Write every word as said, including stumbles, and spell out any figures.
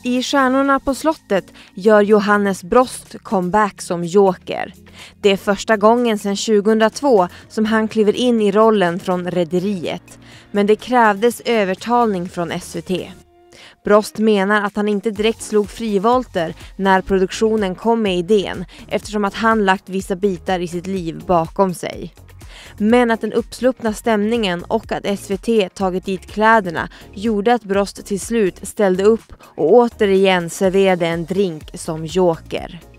I Stjärnorna på slottet gör Johannes Brost comeback som Joker. Det är första gången sedan tjugohundratvå som han kliver in i rollen från Rederiet. Men det krävdes övertalning från S V T. Brost menar att han inte direkt slog frivolter när produktionen kom med idén, eftersom att han lagt vissa bitar i sitt liv bakom sig. Men att den uppsluppna stämningen och att S V T tagit dit kläderna gjorde att Brost till slut ställde upp och återigen serverade en drink som Joker.